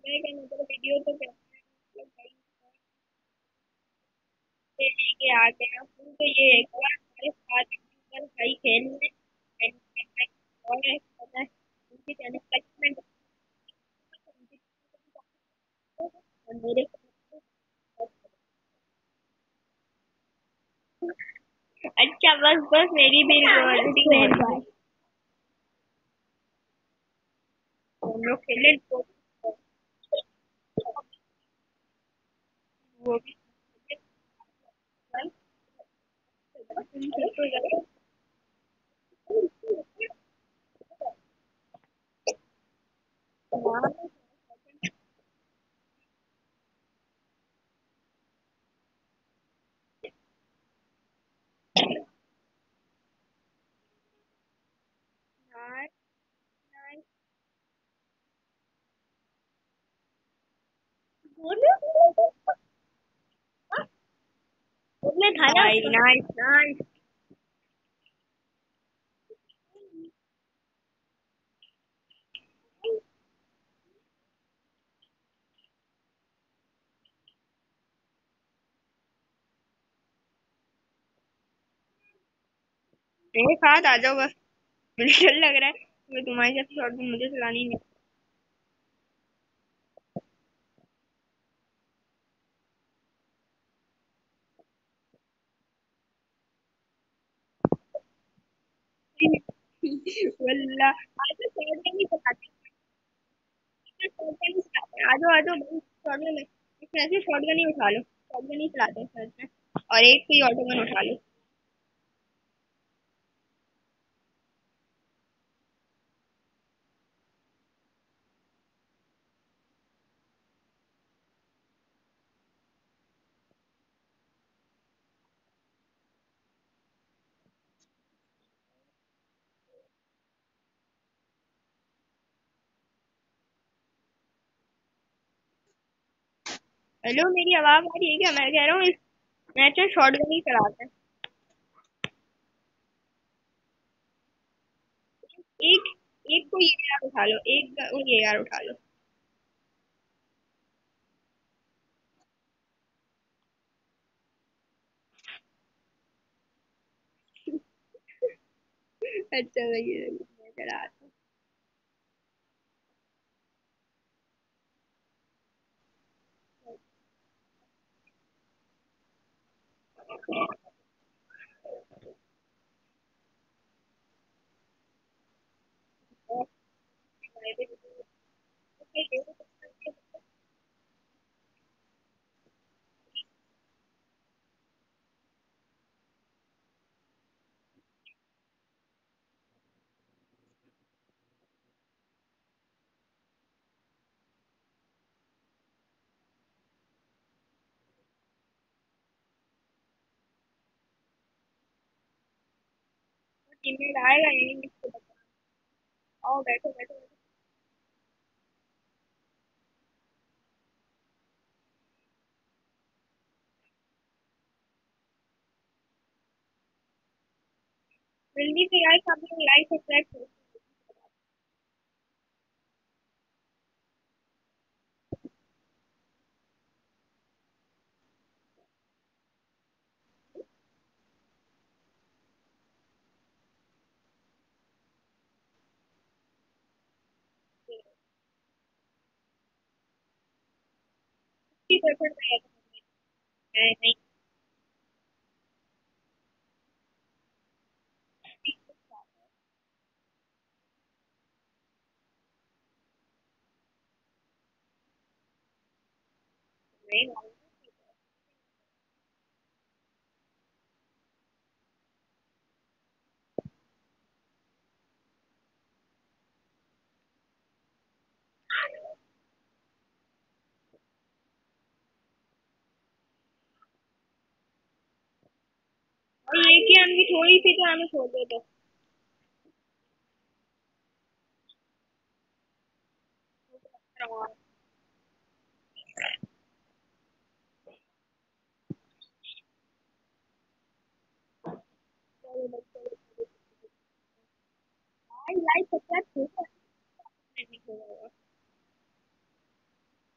मतलब वीडियो तो कैसे मतलब भाई से लेके आ गया हूँ तो ये एक बार हमारे साथ पर भाई खेल में और है पता है उनके चैनल तक मैं और मेरे अच्छा बस बस मेरी भी रिकॉर्डिंग नहीं हम लोग खेले तो वो भी नाइस नाइस नाइस मेरे साथ आ जाओ बस मुझे डर लग रहा है मैं तुम्हारे साथ शॉट भी मुझे चलानी नहीं वल्ला आज तो शॉट नहीं चलाते शॉट नहीं चलाते आ जाओ शॉट में ऐसे शॉट गन ही उठा लो शॉट गन ही चलाते हैं सर में और एक कोई ऑटो गन उठा लो हेलो मेरी आवाज आ रही है क्या मैं कह रहा हूँ इस मैच में शॉट गन ही चलाते हैं एक एक को ये यार उठा लो ये यार उठा लो अच्छा लगी मैं चला टीममेट आएगा यही मुझको बता आओ बैठो बैठो जल्दी से यार सब लोग लाइक सब्सक्राइब करो की परसेंट मैं नहीं नहीं और ये कि हमने थोड़ी सी तो हमें छोड़ दो तो लाइक सब्सक्राइब करो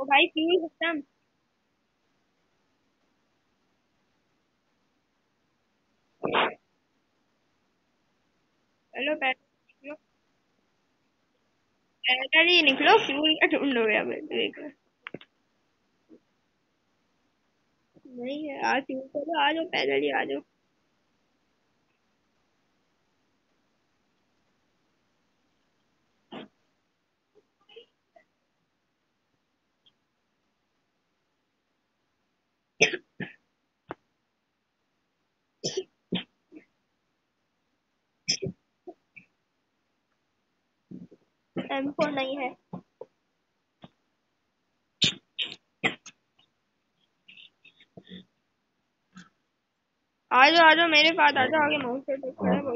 ओ भाई फ्यूल सिस्टम। चलो पैदल पैदल ही निकलो, फ्यूल का ढूंढोगे अब देखो। नहीं है आज फ्यूल, चलो आ जाओ पैदल ही आ जाओ। M4 नहीं है। आ जाओ मेरे पास आ जाओ, आगे माउंट पे खड़े बोल।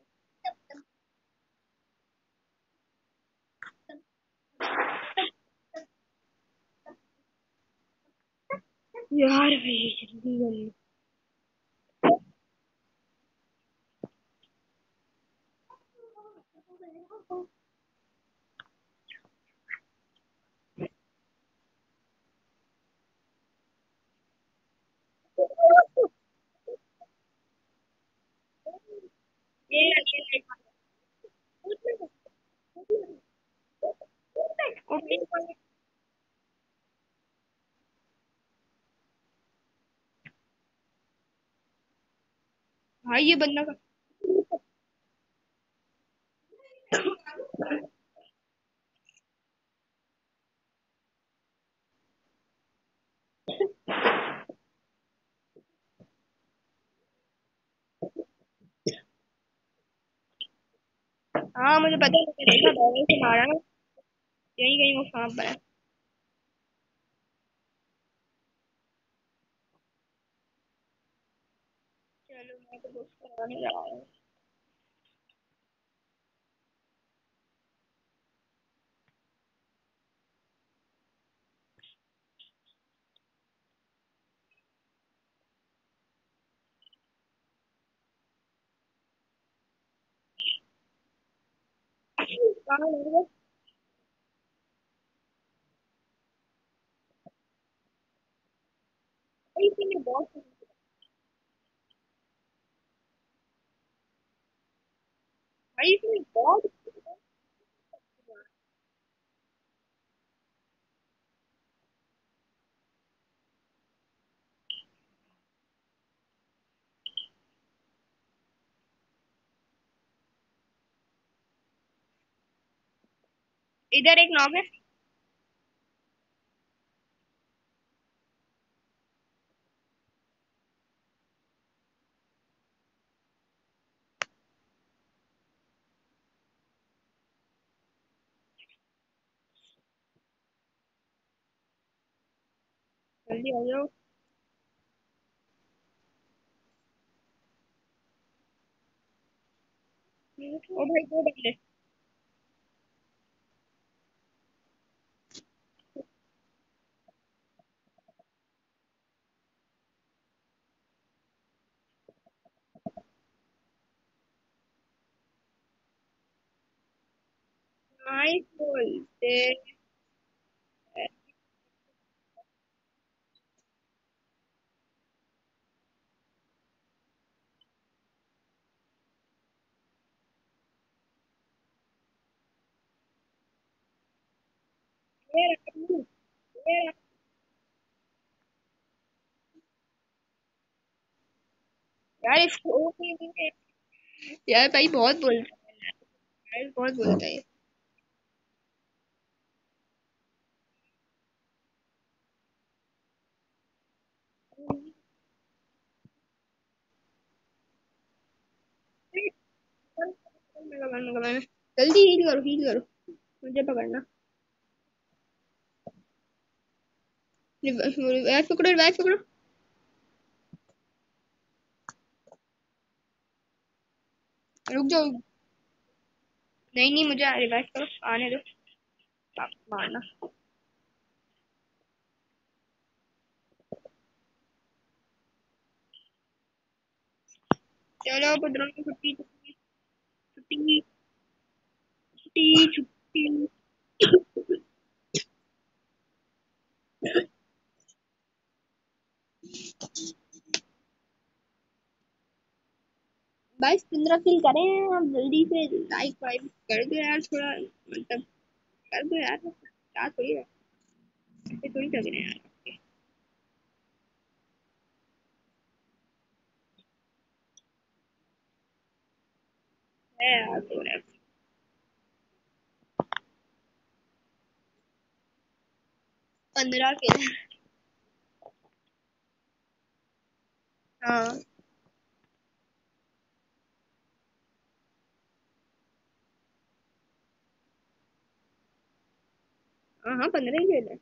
यार भाई जल्दी जल्दी। ये भाई ये बंदा का। हाँ मुझे पता है, मैंने देखा बैरल से मारा ना। यही कहीं वो सांप है। चलो मैं तो दोस्त कराने जा रहा हूँ। कहाँ लग रहा है? भाई इसमें बहुत, भाई इसमें बहुत। इधर एक नॉक है। जल्दी आ जाओ। ओ भाई दो बंदे। नाइस बोलते। ये रहा, ये रहा। यार इसको यार भाई बहुत बोलता है, यार बहुत बोलता है। जल्दी हील करो मुझे पकड़ना। रिवाइव पकड़ो, रिवाइव पकड़ो। रुक जाओ। नहीं नहीं मुझे रिवाइव करो, आने दो। आप मारना। चलो पुत्रों की छुट्टी छुट्टी छुट्टी छुट्टी छुट्टी। भाई 15 किल करें आप जल्दी से, लाइक वाइक कर दो यार थोड़ा, मतलब कर दो यार, क्या थोड़ी है, ऐसे थोड़ी लग रहे हैं यार। है यार तो यार 15 किल। हाँ हाँ हाँ 15 ही किल है।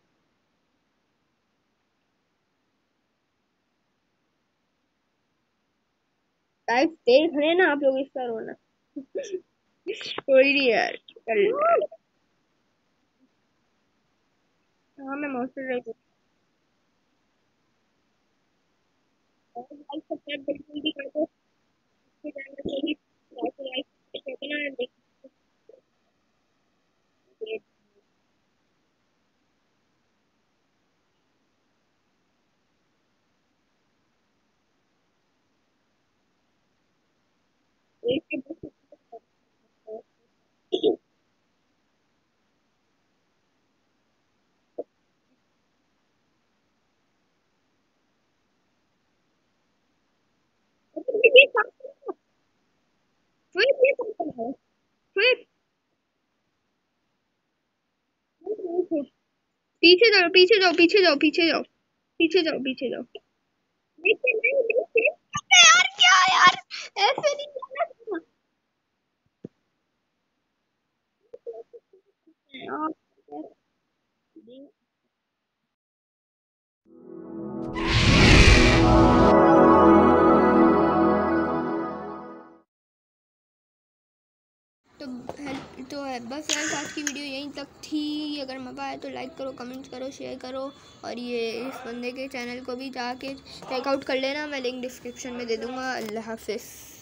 गाइस देख रहे हैं ना आप लोग इसका रोना। कोई नहीं यार, कर लेते हैं। हाँ मैं मौसम रही हूँ। और भाई सब्सक्राइब बिल्कुल भी कर दो, इसके चैनल को भी लाइक करना, देखिए एक के बस। ये काम फिर ये काम है फिर। पीछे जाओ पीछे जाओ पीछे जाओ पीछे जाओ पीछे जाओ पीछे जाओ। नीचे नहीं नीचे। अबे यार क्या यार, ऐसे नहीं करना था। यार, तो हेल्प तो है बस यार, आज की वीडियो यहीं तक थी। अगर मज़ा आए तो लाइक करो, कमेंट करो, शेयर करो, और ये इस बंदे के चैनल को भी जाके चेकआउट कर लेना, मैं लिंक डिस्क्रिप्शन में दे दूँगा। अल्लाह हाफिज़।